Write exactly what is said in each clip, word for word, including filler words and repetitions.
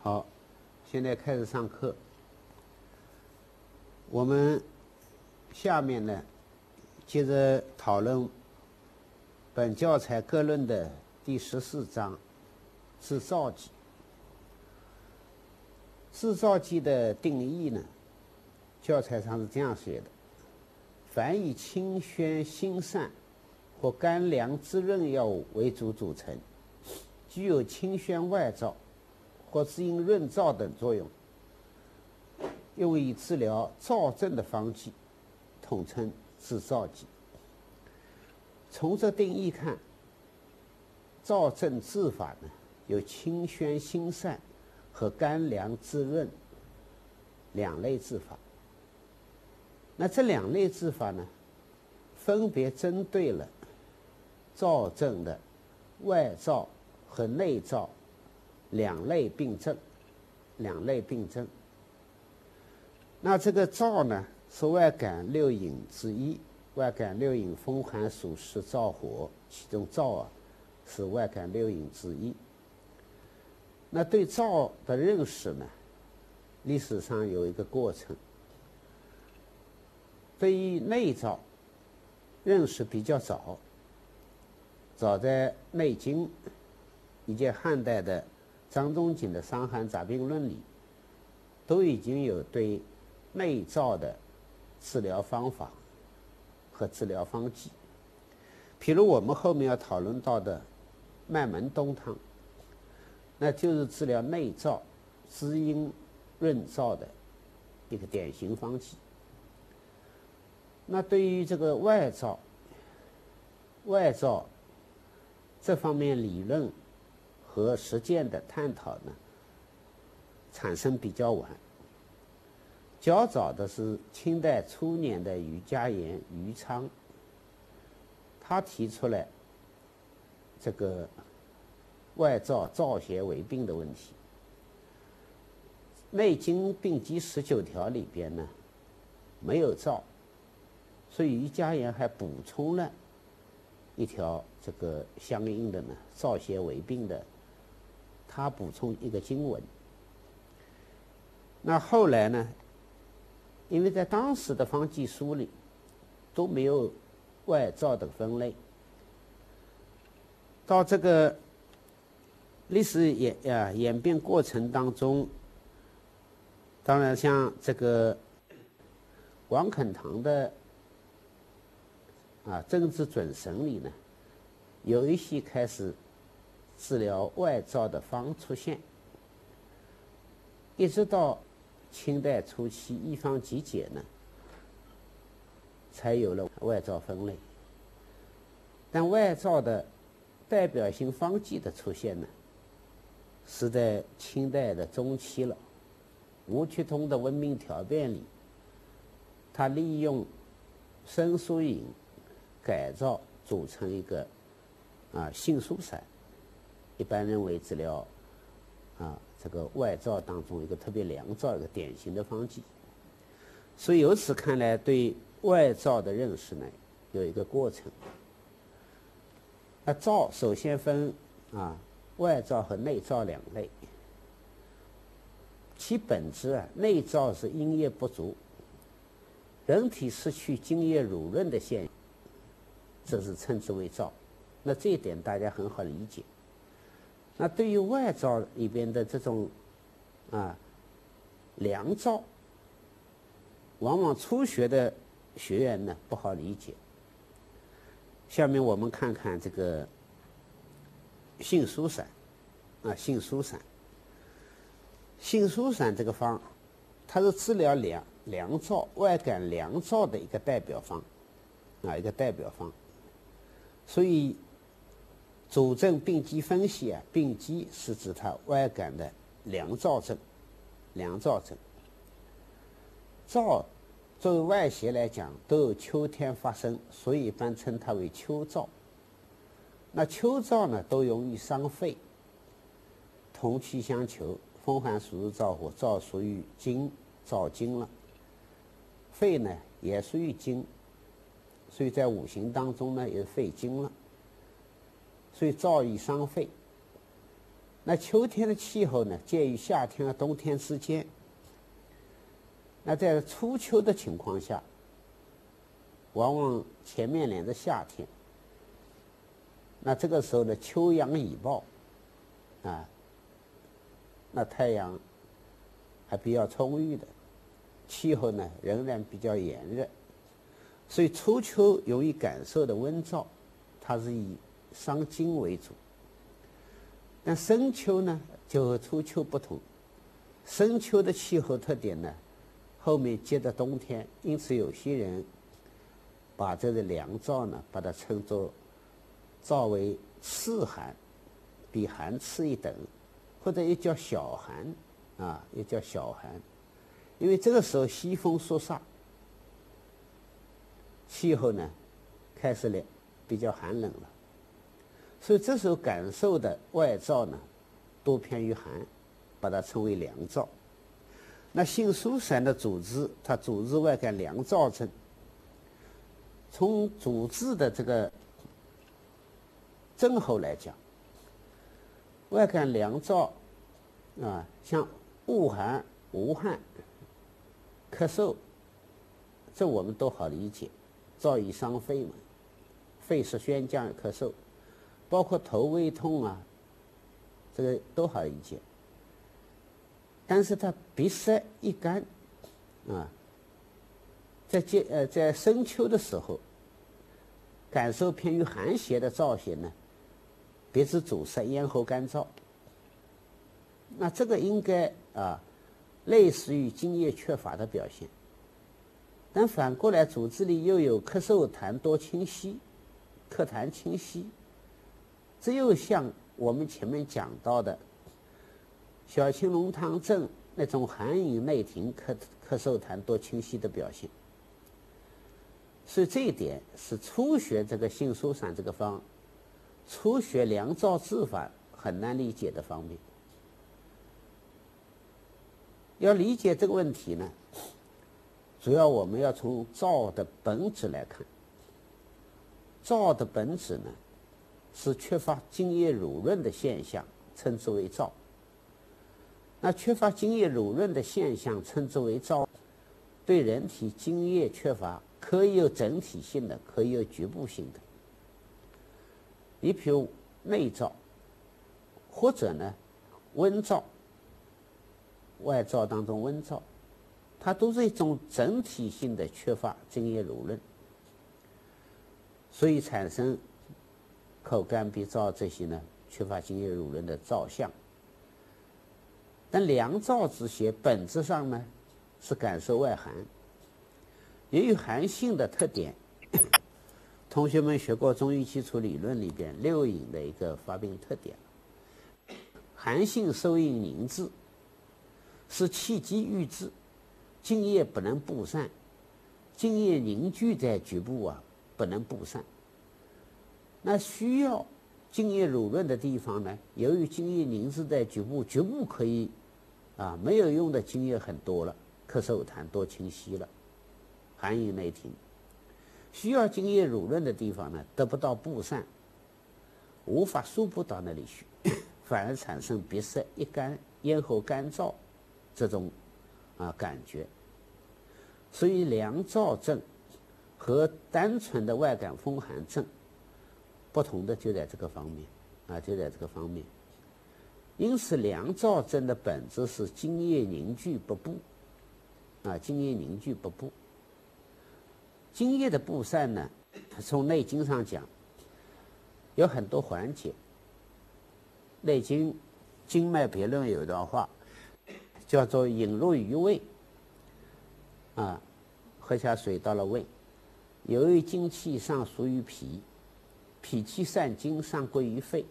好，现在开始上课。我们下面呢，接着讨论本教材各论的第十四章制造剂。制造剂的定义呢，教材上是这样写的：凡以清宣辛散或干凉滋润药物为主组成，具有清宣外燥或滋阴润燥等作用，用以治疗燥症的方剂，统称制造剂。从这定义看，燥症治法呢，有清宣辛散和干凉滋润两类治法。那这两类治法呢，分别针对了燥症的外燥和内燥两类病症，两类病症。那这个燥呢，是外感六引之一，外感六引风寒暑湿燥火，其中燥啊是外感六引之一。那对燥的认识呢，历史上有一个过程。对于内燥认识比较早，早在《内经》以及汉代的张仲景的《伤寒杂病论》里，都已经有对内燥的治疗方法和治疗方剂。譬如我们后面要讨论到的麦门冬汤，那就是治疗内燥、滋阴润燥的一个典型方剂。那对于这个外燥，外燥这方面理论和实践的探讨呢，产生比较晚。较早的是清代初年的余家言、余昌，他提出来这个外燥燥邪为病的问题。《内经》病机十九条里边呢，没有燥，所以余家言还补充了一条这个相应的呢燥邪为病的，他补充一个经文。那后来呢，因为在当时的方剂书里都没有外燥的分类，到这个历史演啊演变过程当中，当然像这个王肯堂的啊政治准绳里呢，有一些开始治疗外燥的方出现，一直到清代初期医方集解呢，才有了外燥分类。但外燥的代表性方剂的出现呢，是在清代的中期了。吴曲通的《温病条辨》里，他利用生疏饮改造组成一个啊杏苏散，一般认为治疗啊这个外燥当中一个特别凉燥一个典型的方剂。所以由此看来，对外燥的认识呢有一个过程。那燥首先分啊外燥和内燥两类。其本质啊，内燥是阴液不足，人体失去津液濡润的现象，这是称之为燥。那这一点大家很好理解。那对于外燥里边的这种啊凉燥，往往初学的学员呢不好理解。下面我们看看这个杏苏散啊，杏苏散。杏苏散这个方，它是治疗凉凉燥、外感凉燥的一个代表方，啊，一个代表方。所以主症病机分析啊，病机是指它外感的凉燥症，凉燥症。燥作为外邪来讲，都有秋天发生，所以一般称它为秋燥。那秋燥呢，都容易伤肺，同气相求。风寒暑湿燥火，燥属于经，燥经了。肺呢也属于经，所以在五行当中呢也肺经了。所以燥易伤肺。 那秋天的气候呢，介于夏天和冬天之间。那在初秋的情况下，往往前面连着夏天。那这个时候呢，秋阳已报，啊，那太阳还比较充裕的，气候呢仍然比较炎热，所以初秋容易感受的温燥，它是以伤筋为主。但深秋呢，就和初秋不同，深秋的气候特点呢，后面接着冬天，因此有些人把这个凉燥呢，把它称作燥为次寒，比寒次一等，或者又叫小寒，啊，又叫小寒，因为这个时候西风肃杀，气候呢开始凉，比较寒冷了，所以这时候感受的外燥呢，多偏于寒，把它称为凉燥。那性疏散的主治，它主治外感凉燥症。从主治的这个症候来讲，外感凉燥啊，像恶寒、无汗、咳嗽，这我们都好理解，燥易伤肺嘛，肺是宣降咳嗽，包括头胃痛啊，这个都好理解。但是它鼻塞易干，啊，在接呃在深秋的时候，感受偏于寒邪的燥邪呢，鼻子阻塞，咽喉干燥。那这个应该啊，类似于津液缺乏的表现。但反过来，主治里又有咳嗽痰多清稀，咳痰清稀，这又像我们前面讲到的小青龙汤症那种寒饮内停、咳咳嗽痰多清晰的表现。所以这一点是初学这个性疏散这个方，初学凉燥治法很难理解的方面。要理解这个问题呢，主要我们要从燥的本质来看。燥的本质呢，是缺乏津液濡润的现象，称之为燥。那缺乏津液濡润的现象称之为燥，对人体津液缺乏，可以有整体性的，可以有局部性的。你比如内燥，或者呢温燥，外燥当中温燥，它都是一种整体性的缺乏津液濡润，所以产生口干鼻燥这些呢缺乏津液濡润的燥象。但凉燥之邪本质上呢是感受外寒，由于寒性的特点，同学们学过中医基础理论里边六淫的一个发病特点，寒性收引凝滞，使气机郁滞，津液不能布散，津液凝聚在局部啊，不能布散。那需要津液濡润的地方呢，由于津液凝滞在局部，局部可以啊没有用的津液很多了，咳嗽痰多清晰了，寒饮内停。需要津液濡润的地方呢，得不到布散，无法输布到那里去，反而产生鼻塞、一干、咽喉干燥这种啊感觉。所以凉燥症和单纯的外感风寒症不同的就在这个方面啊，就在这个方面。因此凉燥症的本质是津液凝聚不布啊，津液凝聚不布。津液的布散呢，从《内经》上讲有很多环节。《内经·经脉别论》有一段话叫做引入于胃啊，喝下水到了胃，由于精气上属于脾，脾气散精上归于肺，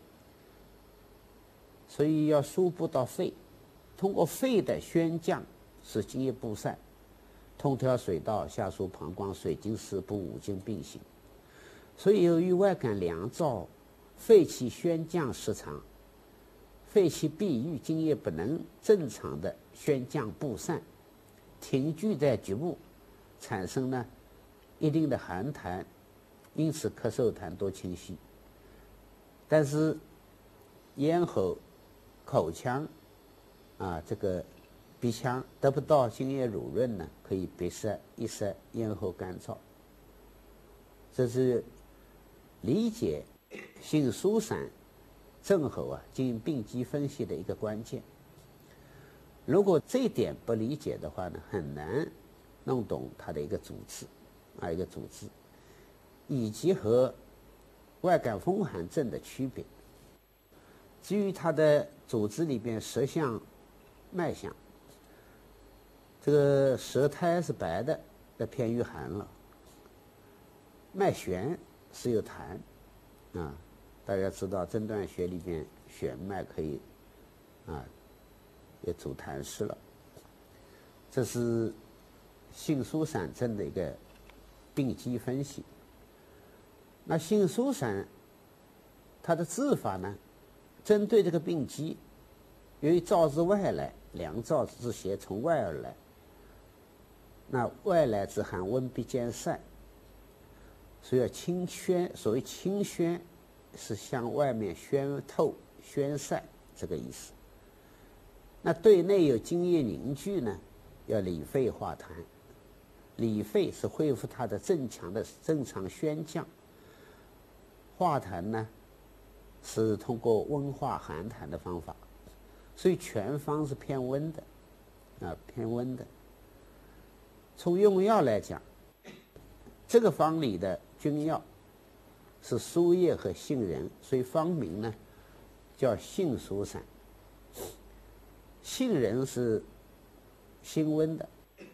所以要输布到肺，通过肺的宣降使津液布散，通调水道，下输膀胱，水经四布，五经并行。所以由于外感凉燥，肺气宣降失常，肺气闭郁，津液不能正常的宣降布散，停聚在局部，产生呢一定的寒痰，因此咳嗽痰多清晰。但是咽喉、 口腔啊这个鼻腔得不到津液濡润呢，可以鼻塞、噎塞、咽喉干燥。这是理解性疏散症候啊经病机分析的一个关键。如果这一点不理解的话呢，很难弄懂它的一个主治啊一个主治，以及和外感风寒症的区别。至于它的主治里边舌象、脉象，这个舌苔是白的，那偏于寒了；脉弦是有痰啊，大家知道诊断学里边弦脉可以啊也主痰湿了。这是性疏散症的一个病机分析。那性疏散它的治法呢，针对这个病机，由于燥自外来，凉燥之邪从外而来，那外来之寒温必兼晒，所以要清宣。所谓清宣，是向外面宣透、宣晒这个意思。那对内有津液凝聚呢，要理肺化痰。理肺是恢复它的正常的正常宣降，化痰呢是通过温化寒痰的方法，所以全方是偏温的啊，偏温的。从用药来讲，这个方里的君药是苏叶和杏仁，所以方名呢叫性疏散。杏仁是辛温的，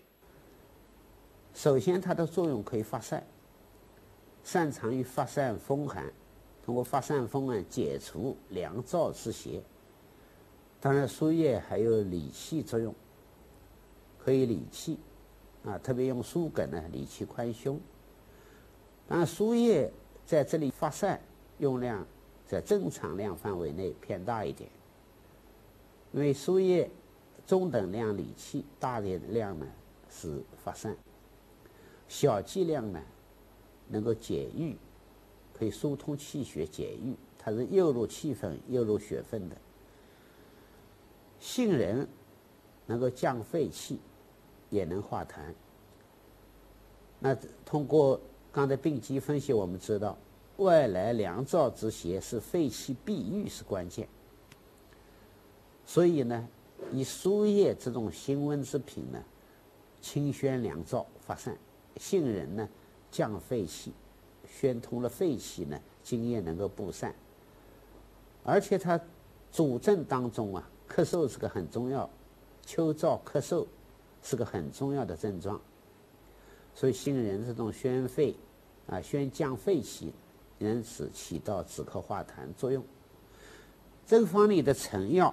首先它的作用可以发散，擅长于发散风寒，通过发散风寒解除凉燥之邪。当然苏叶还有理气作用，可以理气啊，特别用苏梗呢理气宽胸。当然苏叶在这里发散用量在正常量范围内偏大一点，因为苏叶中等量理气，大点量呢是发散，小剂量呢能够解郁，可以疏通气血解郁，它是诱入气分诱入血分的。杏仁能够降肺气，也能化痰。那通过刚才病机分析，我们知道外来凉燥之邪是肺气闭郁是关键，所以呢以苏叶这种辛温之品呢，清宣凉燥发散；杏仁呢降肺气，宣通了肺气呢，津液能够布散。而且它主症当中啊，咳嗽是个很重要，秋燥咳嗽是个很重要的症状，所以杏仁这种宣肺啊、宣降肺气，因此起到止咳化痰作用。这个方里的成药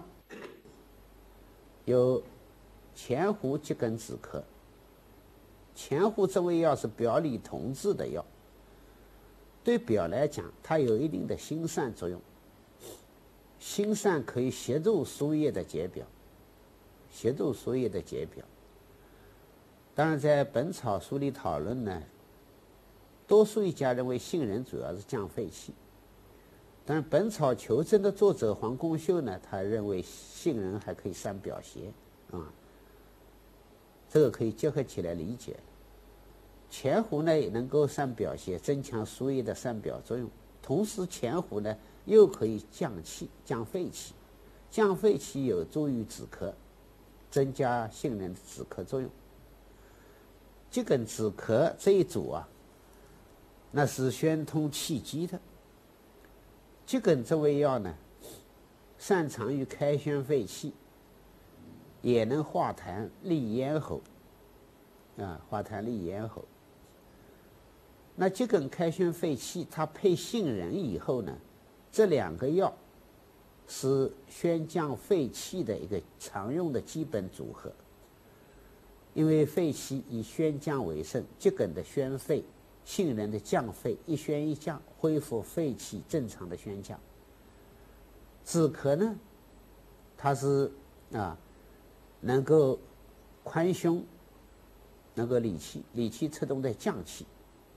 有前胡桔梗止咳。前胡这味药是表里同治的药，对表来讲，它有一定的辛散作用。辛散可以协助输液的解表，协助输液的解表。当然，在《本草书》里讨论呢，多数医家认为杏仁主要是降肺气，但是《本草求证》的作者黄公秀呢，他认为杏仁还可以散表邪啊，这个可以结合起来理解。前胡呢也能够散表邪，增强输液的散表作用，同时前胡呢又可以降气、降肺气，降肺气有助于止咳，增加杏仁的止咳作用。桔梗止咳这一组啊，那是宣通气机的。桔梗这味药呢，擅长于开宣肺气，也能化痰利咽喉，啊，化痰利咽喉。那桔梗开宣肺气，它配杏仁以后呢，这两个药是宣降肺气的一个常用的基本组合。因为肺气以宣降为胜，桔梗的宣肺，杏仁的降肺，一宣一降，恢复肺气正常的宣降。止咳呢，它是啊，能够宽胸，能够理气，理气侧动在降气。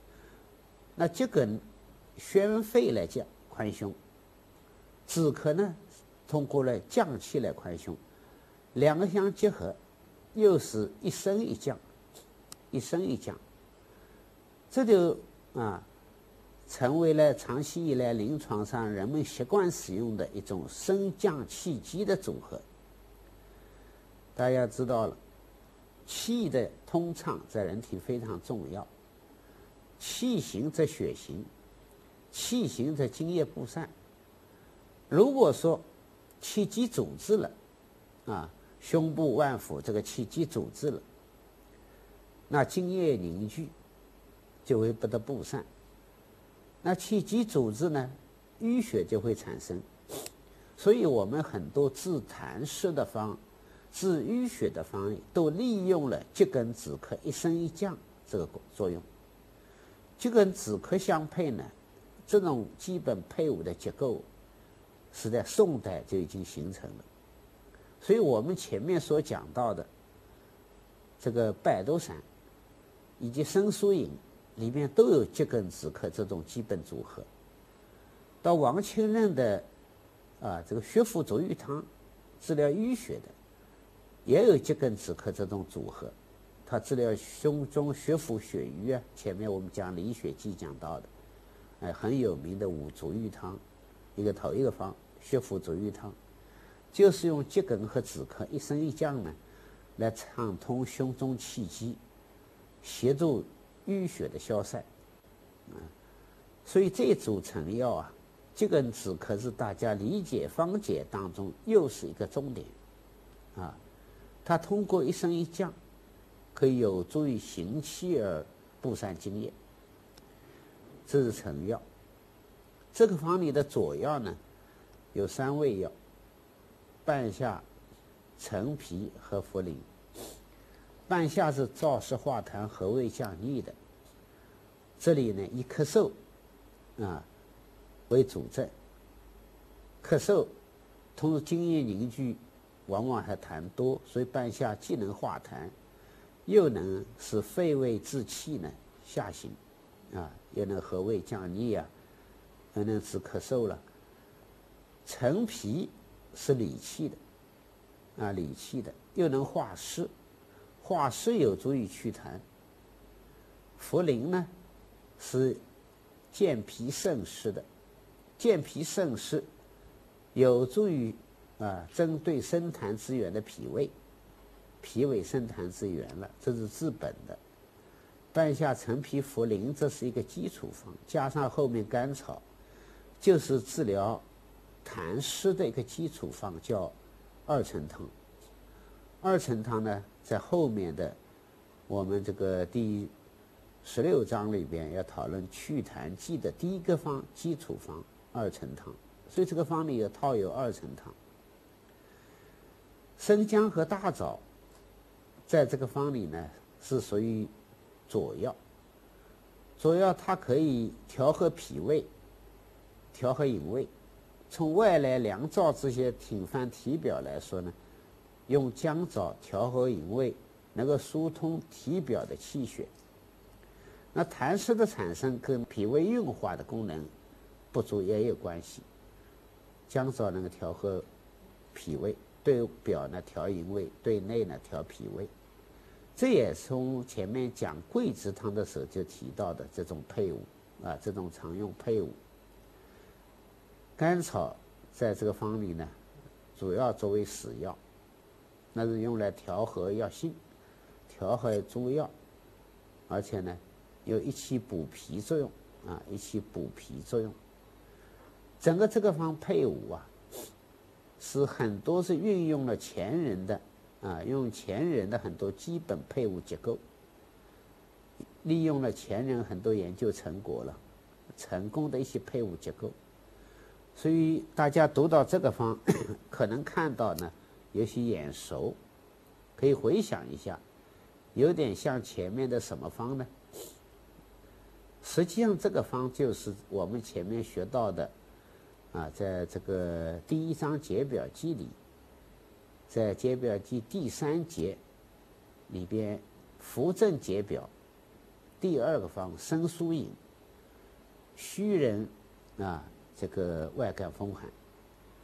那桔梗宣肺来讲宽胸，止咳呢通过了降气来宽胸，两个相结合，又是一升一降，一升一降，这就啊成为了长期以来临床上人们习惯使用的一种升降气机的组合。大家知道了，气的通畅在人体非常重要，气行则血行，气行则津液布散。如果说气机阻滞了，啊，胸部脘腹这个气机阻滞了，那津液凝聚就会不得布散。那气机阻滞呢，淤血就会产生。所以我们很多治痰湿的方、治淤血的方都利用了桔梗止咳一升一降这个作用。桔梗止咳相配呢，这种基本配伍的结构是在宋代就已经形成了。所以我们前面所讲到的这个百毒散以及生疏饮里面都有桔梗止咳这种基本组合。到王清任的啊这个血府逐瘀汤治疗淤血的，也有桔梗止咳这种组合。它治疗胸中血府血瘀啊，前面我们讲《理血记》讲到的，哎，很有名的五逐瘀汤，一个头一个方，血府逐瘀汤，就是用桔梗和止咳一升一降呢，来畅通胸中气机，协助淤血的消散。啊，所以这组成药啊，桔梗止咳是大家理解方解当中又是一个重点啊。它通过一升一降，可以有助于行气而布散津液，这是成药。这个方里的佐药呢，有三味药：半夏、陈皮和茯苓。半夏是燥湿化痰、和胃降逆的，这里呢以咳嗽啊为主症。咳嗽通过津液凝聚，往往还痰多，所以半夏既能化痰，又能使肺胃治气呢下行，啊，又能和胃降逆啊，又能治咳嗽了。陈皮是理气的，啊，理气的，又能化湿，化湿有助于祛痰。茯苓呢是健脾渗湿的，健脾渗湿有助于啊针对生痰之源的脾胃，脾胃生痰之源了，这是治本的。半夏、陈皮、茯苓这是一个基础方，加上后面甘草，就是治疗痰湿的一个基础方，叫二陈汤。二陈汤呢，在后面的我们这个第十六章里边要讨论祛痰剂的第一个方，基础方二陈汤，所以这个方里有套有二陈汤。生姜和大枣在这个方里呢是属于佐药，佐药它可以调和脾胃，调和营卫。从外来凉燥这些挺犯体表来说呢，用姜枣调和营卫，能够疏通体表的气血。那痰湿的产生跟脾胃运化的功能不足也有关系。姜枣能够调和脾胃，对表呢调营卫，对内呢调脾胃。这也从前面讲桂枝汤的时候就提到的这种配伍啊，这种常用配伍。甘草在这个方里呢，主要作为使药，那是用来调和药性，调和诸药，而且呢有一起补脾作用啊，一起补脾作用。整个这个方配伍啊，是很多是运用了前人的啊，用前人的很多基本配伍结构，利用了前人很多研究成果了，成功的一些配伍结构。所以大家读到这个方，可能看到呢有些眼熟，可以回想一下，有点像前面的什么方呢？实际上这个方就是我们前面学到的啊，在这个第一章解表记里，在解表记第三节里边，扶正解表第二个方生疏饮，虚人啊这个外感风寒，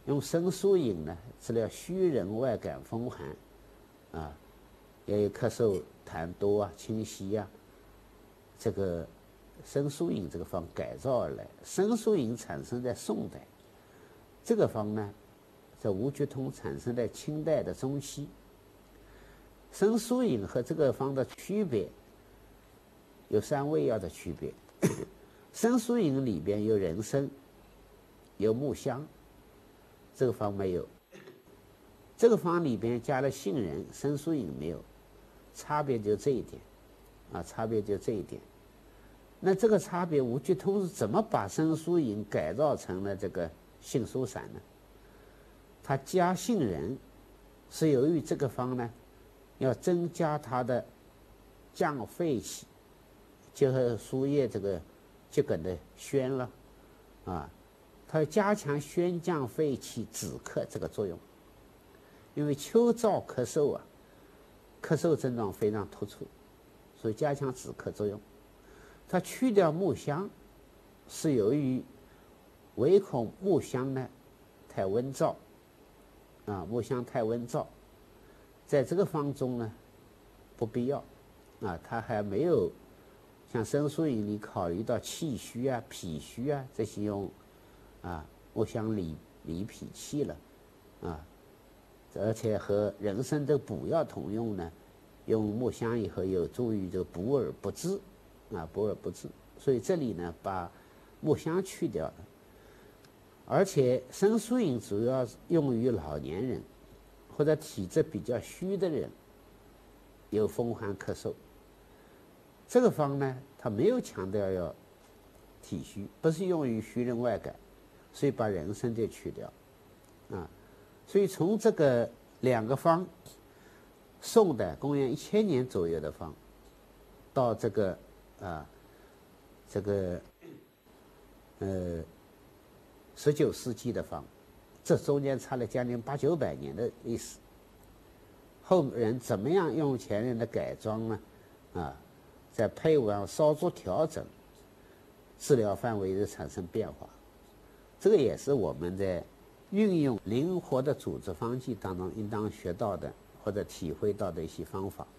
用生疏饮呢治疗虚人外感风寒，啊，也有咳嗽、痰多啊、清晰啊。这个生疏饮这个方改造而来，生疏饮产生在宋代，这个方呢，在吴鞠通产生在清代的中期。生疏饮和这个方的区别有三味药的区别。生疏饮里边有人参，有木香，这个方没有。这个方里边加了杏仁，生疏饮没有，差别就这一点，啊，差别就这一点。那这个差别，吴鞠通是怎么把生疏饮改造成了这个杏苏散呢？他加杏仁，是由于这个方呢，要增加它的降肺气，结合输液这个桔梗的宣了，啊，它要加强宣降肺气、止咳这个作用。因为秋燥咳嗽啊，咳嗽症状非常突出，所以加强止咳作用。它去掉木香，是由于唯恐木香呢太温燥，啊，木香太温燥，在这个方中呢不必要，啊，它还没有像生疏饮里考虑到气虚啊、脾虚啊这些用啊木香理理脾气了，啊，而且和人参的补药同用呢，用木香以后有助于这个补而不滞。啊，补而不滞，所以这里呢把木香去掉了，而且生疏饮主要用于老年人或者体质比较虚的人，有风寒咳嗽。这个方呢，它没有强调要体虚，不是用于虚人外感，所以把人参就去掉，啊，所以从这个两个方，宋代公元一千年左右的方，到这个。啊，这个呃，十九世纪的方，这中间差了将近八九百年的历史。后人怎么样用前人的改装呢？啊，在配伍上稍作调整，治疗范围的产生变化。这个也是我们在运用灵活的组织方剂当中应当学到的或者体会到的一些方法。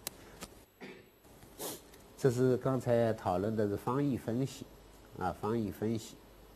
这是刚才讨论的是方义分析，啊，方义分析。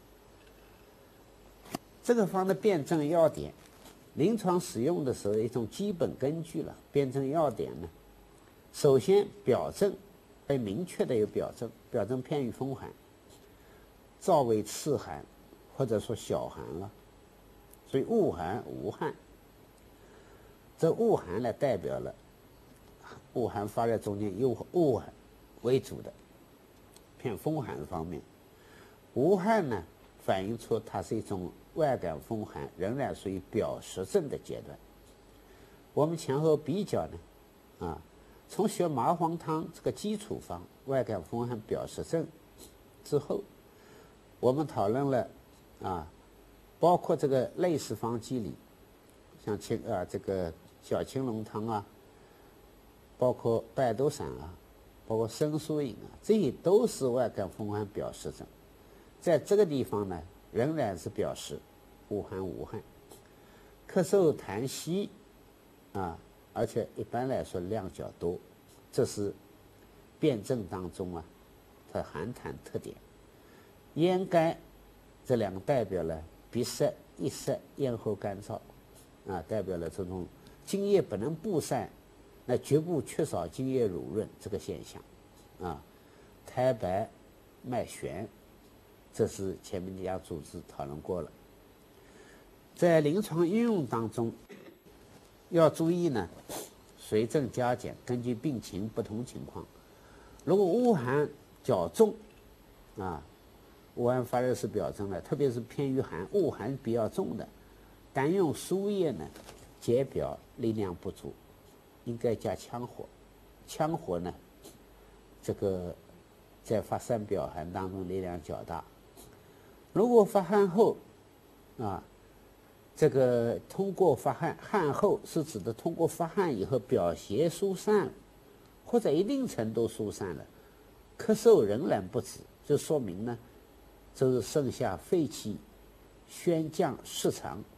这个方的辨证要点，临床使用的时候一种基本根据了。辨证要点呢，首先表证被明确的有表证，表证偏于风寒，燥为次寒，或者说小寒了，所以恶寒无汗。这恶寒呢，代表了恶寒发热中间有恶寒为主的，偏风寒方面。无汗呢，反映出它是一种外感风寒，仍然属于表实症的阶段。我们前后比较呢，啊，从学麻黄汤这个基础方外感风寒表实症之后，我们讨论了啊，包括这个类似方剂里，像青啊这个小青龙汤啊，包括败毒散啊，包括生疏饮啊，这些都是外感风寒表实症。在这个地方呢，仍然是表示无寒无汗，咳嗽痰稀啊，而且一般来说量较多，这是辨证当中啊它寒痰特点。咽干这两个代表了鼻塞、一塞、咽喉干燥啊，代表了这种津液不能布散，那局部缺少津液濡润这个现象啊。苔白脉弦，这是前面讲组织讨论过了。在临床应用当中要注意呢，随症加减，根据病情不同情况。如果恶寒较重啊，恶寒发热是表征的，特别是偏于寒，恶寒比较重的，单用输液呢，解表力量不足，应该加羌活。羌活呢，这个在发散表寒当中力量较大。如果发汗后啊，这个通过发汗，汗后是指的通过发汗以后表邪疏散，或者一定程度疏散了，咳嗽仍然不止，就说明呢，就是剩下肺气宣降失常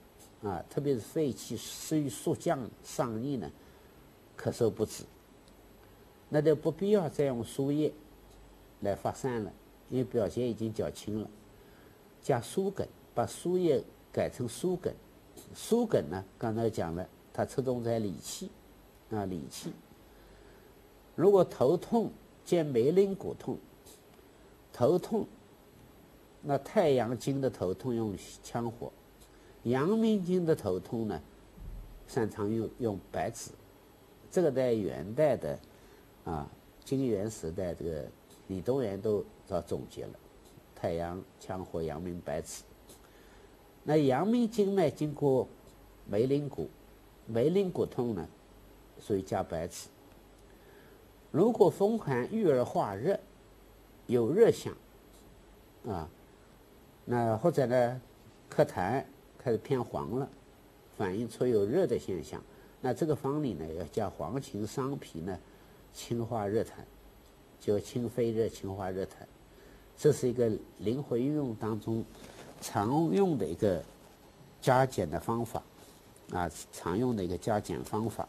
啊，特别是肺气湿于肃降上逆呢，咳嗽不止。那就不必要再用输液来发散了，因为表现已经较轻了。加疏梗，把输液改成疏梗。疏梗呢，刚才讲了，它侧重在理气啊，理气。如果头痛见眉棱骨痛，头痛，那太阳经的头痛用羌活，阳明经的头痛呢，擅长用用白芷。这个在元代的啊，金元时代，这个李东垣都早总结了，太阳、羌活、阳明、白芷。那阳明经脉经过眉棱骨，眉棱骨痛呢，所以加白芷。如果风寒郁而化热，有热象啊，那或者呢，咳痰开始偏黄了，反映出有热的现象，那这个方里呢，要加黄芩、桑皮呢，清化热痰，就清肺热、清化热痰。这是一个灵活运用当中常用的一个加减的方法啊，常用的一个加减方法。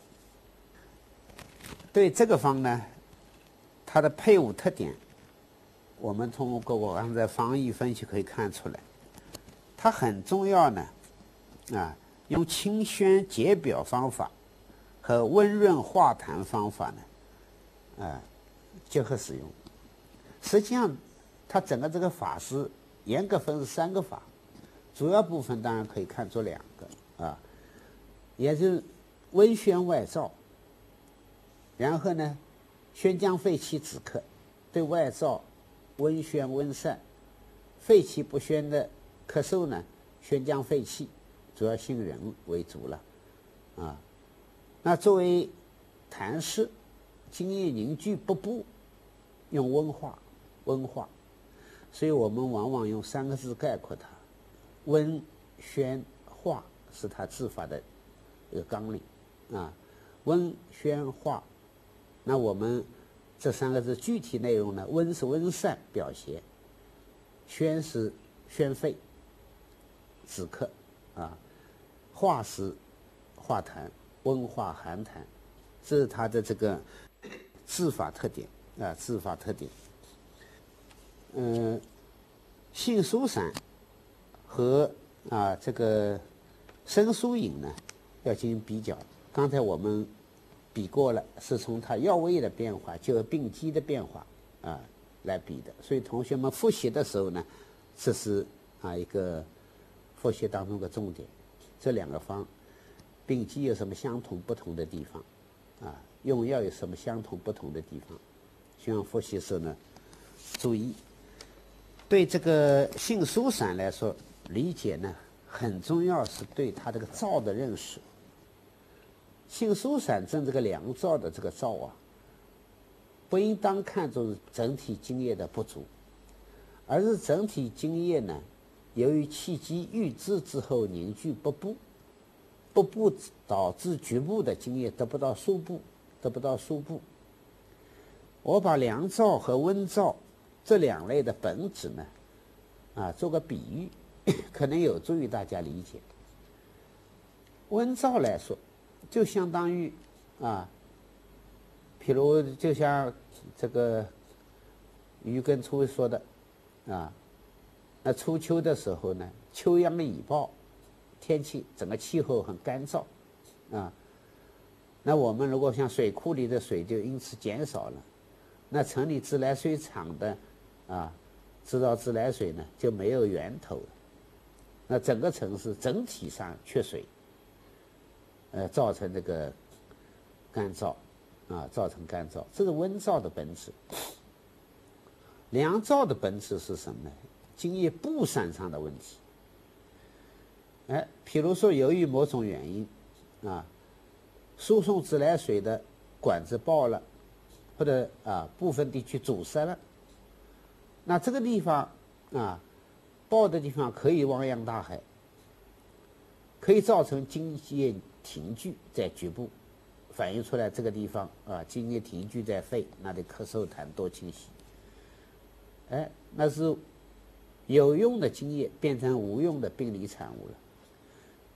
对这个方呢，它的配伍特点，我们通过我刚才方义分析可以看出来，它很重要呢，啊，用清宣解表方法和温润化痰方法呢，啊，结合使用。实际上，它整个这个法是严格分是三个法，主要部分当然可以看作两个啊，也就是温宣外燥。然后呢，宣降肺气止咳，对外燥温宣温散，肺气不宣的咳嗽呢，宣降肺气，主要杏仁为主了啊。那作为痰湿，津液凝聚不布，用温化，温化。所以我们往往用三个字概括它：温、宣、化，是它治法的一个纲领啊。温、宣、化。那我们这三个字具体内容呢？温是温散表邪，宣是宣肺止咳啊，化是化痰温化寒痰，这是它的这个治法特点啊，治法特点。嗯，杏苏散和啊这个生疏饮呢要进行比较。刚才我们比过了，是从它药味的变化，就是病机的变化啊来比的。所以同学们复习的时候呢，这是啊一个复习当中的重点。这两个方，病机有什么相同不同的地方啊？用药有什么相同不同的地方？希望复习时候呢注意。对这个杏苏散来说，理解呢很重要，是对它这个燥的认识。杏苏散正这个凉燥的这个燥啊，不应当看作是整体津液的不足，而是整体津液呢，由于气机郁滞之后凝聚不布，不布导致局部的津液得不到输布，得不到输布。我把凉燥和温燥这两类的本质呢，啊，做个比喻，可能有助于大家理解。温燥来说，就相当于啊，譬如就像这个余根初说的啊，那初秋的时候呢，秋阳已报，天气整个气候很干燥啊，那我们如果像水库里的水就因此减少了，那城里自来水厂的啊制造自来水呢就没有源头了，那整个城市整体上缺水。呃，造成这个干燥，啊，造成干燥，这是温燥的本质。凉燥的本质是什么呢？津液布散上的问题。哎，譬如说，由于某种原因，啊，输送自来水的管子爆了，或者啊部分地区阻塞了，那这个地方啊，爆的地方可以汪洋大海，可以造成津液停聚在局部，反映出来这个地方啊，津液停聚在肺，那里咳嗽痰多清晰。哎，那是有用的津液变成无用的病理产物了。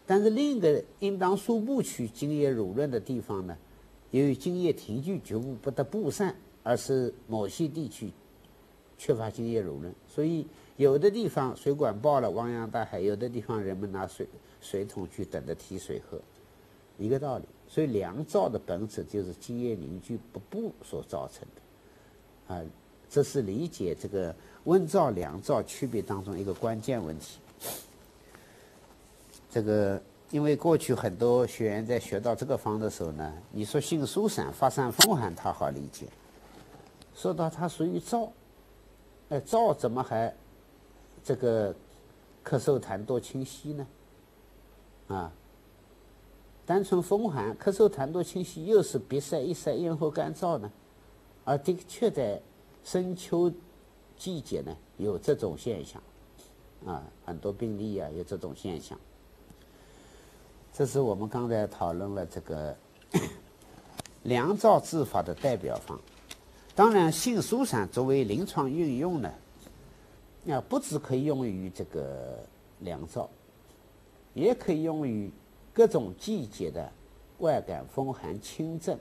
但是另一个应当输布区津液濡润的地方呢，由于津液停聚局部不得布散，而使某些地区缺乏津液濡润，所以有的地方水管爆了汪洋大海，有的地方人们拿水水桶去等着提水喝，一个道理。所以凉燥的本质就是津液凝聚不布所造成的，啊，这是理解这个温燥凉燥区别当中一个关键问题。这个因为过去很多学员在学到这个方的时候呢，你说性疏散发散风寒他好理解，说到它属于燥，哎，燥怎么还这个咳嗽痰多清晰呢？啊，单纯风寒咳嗽痰多清晰，又是鼻塞、一塞、咽喉干燥呢？而的确在深秋季节呢有这种现象，啊，很多病例啊有这种现象。这是我们刚才讨论了这个凉燥治法的代表方。当然，性疏散作为临床运用呢，啊，不只可以用于这个凉燥，也可以用于各种季节的外感风寒轻症。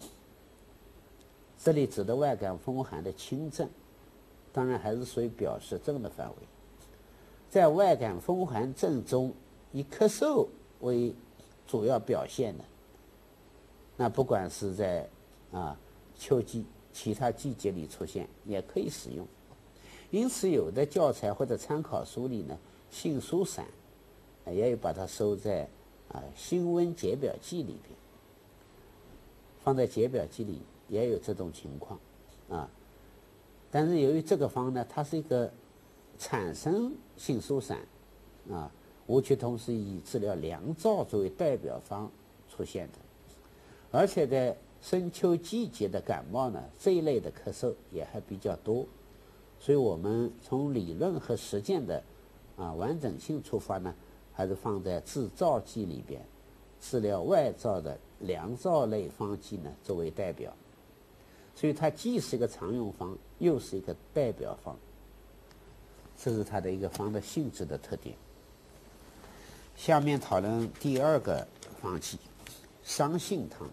这里指的外感风寒的轻症，当然还是属于表实症的范围。在外感风寒症中，以咳嗽为主要表现的，那不管是在啊秋季其他季节里出现，也可以使用。因此，有的教材或者参考书里呢，性疏散也有把它收在啊辛温解表剂里边，放在解表剂里也有这种情况啊。但是由于这个方呢，它是一个产生性疏散啊，吴曲同是以治疗凉燥作为代表方出现的，而且在深秋季节的感冒呢，这一类的咳嗽也还比较多，所以我们从理论和实践的啊完整性出发呢，还是放在治燥剂里边，治疗外燥的凉燥类方剂呢作为代表，所以它既是一个常用方，又是一个代表方，这是它的一个方的性质的特点。下面讨论第二个方剂，伤性汤。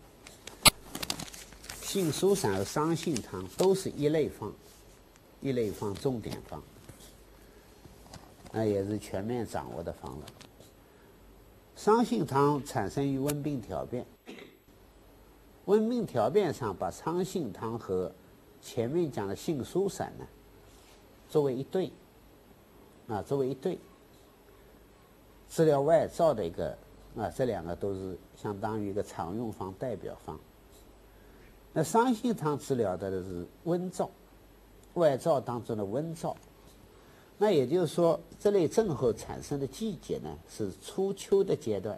性疏散和伤性汤都是一类方，一类方重点方，那也是全面掌握的方了。伤性汤产生于温病调变，温病调变上把伤性汤和前面讲的性疏散呢作为一对，啊，作为一对。治疗外燥的一个啊，这两个都是相当于一个常用方代表方。那伤性汤治疗的是温燥，外燥当中的温燥。那也就是说，这类症候产生的季节呢是初秋的阶段。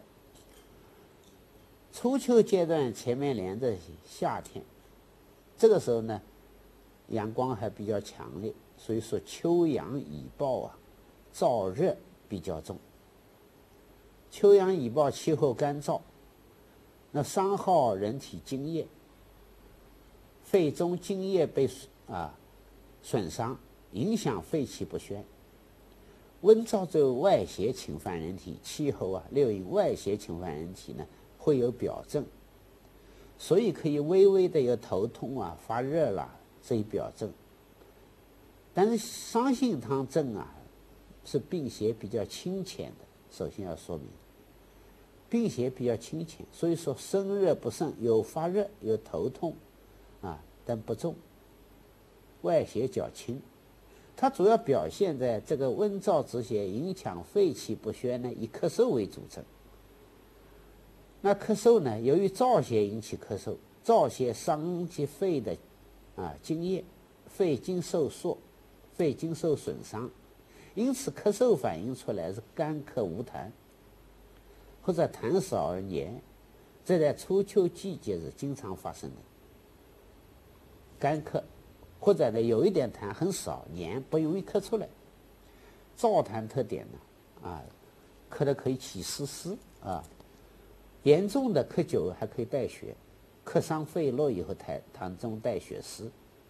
初秋阶段前面连着夏天，这个时候呢，阳光还比较强烈，所以说秋阳已暴啊，燥热比较重。秋阳已暴，气候干燥，那伤耗人体津液，肺中津液被啊损伤，影响肺气不宣。温燥之后外邪侵犯人体，气候啊六淫外邪侵犯人体呢，会有表症，所以可以微微的有头痛啊、发热啦这一表症。但是伤性汤症啊是病邪比较清浅的，首先要说明。病邪比较清浅，所以说生热不盛，有发热有头痛啊，但不重，外邪较轻。它主要表现在这个温燥之邪影响肺气不宣呢，以咳嗽为主症。那咳嗽呢，由于燥邪引起咳嗽，燥邪伤及肺的啊津液，肺经受缩，肺经受损伤，因此咳嗽反映出来是干咳无痰，或者痰少而黏，这在初秋季节是经常发生的。干咳，或者呢有一点痰很少，黏不容易咳出来。燥痰特点呢，啊，咳的可以起丝丝啊，严重的咳久还可以带血，咳伤肺络以后痰痰中带血丝。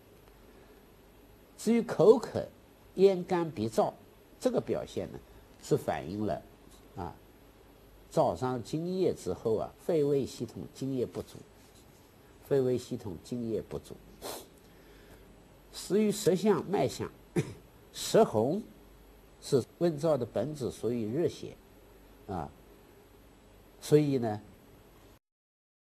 至于口渴、咽干鼻燥，这个表现呢是反映了啊早上津液之后啊，肺胃系统津液不足，肺胃系统津液不足。至于舌象、脉象，舌红是温燥的本质，属于热邪啊，所以呢，